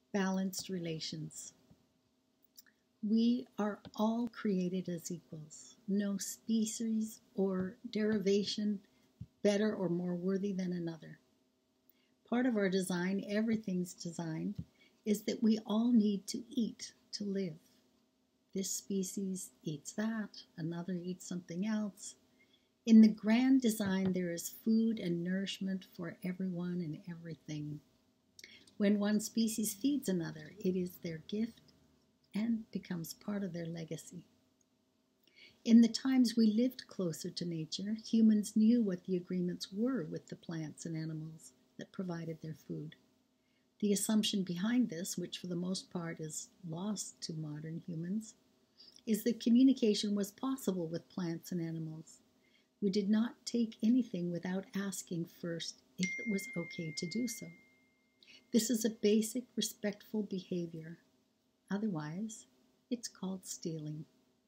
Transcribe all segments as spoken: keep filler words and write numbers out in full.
Balanced relations. We are all created as equals. No species or derivation better or more worthy than another. Part of our design, everything's designed, is that we all need to eat to live. This species eats that, another eats something else. In the grand design, there is food and nourishment for everyone and everything. When one species feeds another, it is their gift and becomes part of their legacy. In the times we lived closer to nature, humans knew what the agreements were with the plants and animals that provided their food. The assumption behind this, which for the most part is lost to modern humans, is that communication was possible with plants and animals. We did not take anything without asking first if it was okay to do so. This is a basic, respectful behavior. Otherwise, it's called stealing.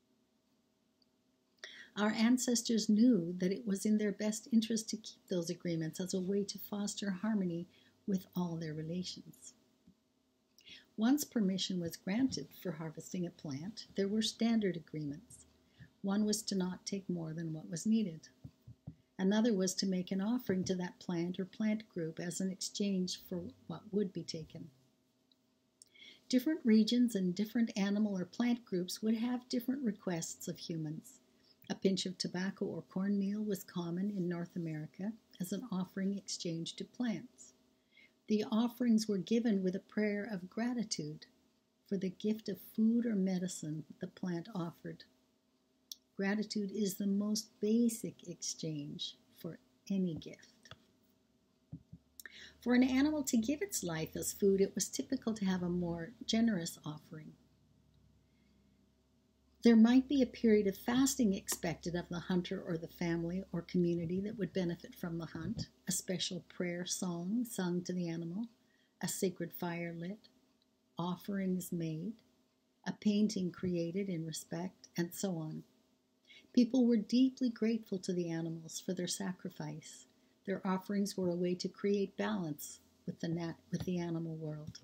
Our ancestors knew that it was in their best interest to keep those agreements as a way to foster harmony with all their relations. Once permission was granted for harvesting a plant, there were standard agreements. One was to not take more than what was needed. Another was to make an offering to that plant or plant group as an exchange for what would be taken. Different regions and different animal or plant groups would have different requests of humans. A pinch of tobacco or cornmeal was common in North America as an offering exchanged to plants. The offerings were given with a prayer of gratitude for the gift of food or medicine the plant offered. Gratitude is the most basic exchange for any gift. For an animal to give its life as food, it was typical to have a more generous offering. There might be a period of fasting expected of the hunter or the family or community that would benefit from the hunt, a special prayer song sung to the animal, a sacred fire lit, offerings made, a painting created in respect, and so on. People were deeply grateful to the animals for their sacrifice. Their offerings were a way to create balance with the nat- with the animal world.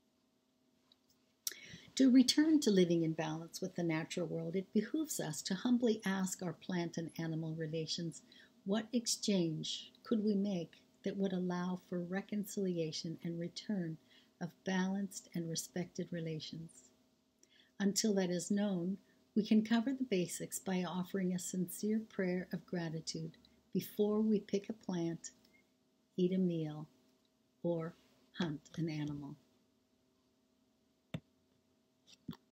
To return to living in balance with the natural world, it behooves us to humbly ask our plant and animal relations, what exchange could we make that would allow for reconciliation and return of balanced and respected relations? Until that is known, we can cover the basics by offering a sincere prayer of gratitude before we pick a plant, eat a meal, or hunt an animal.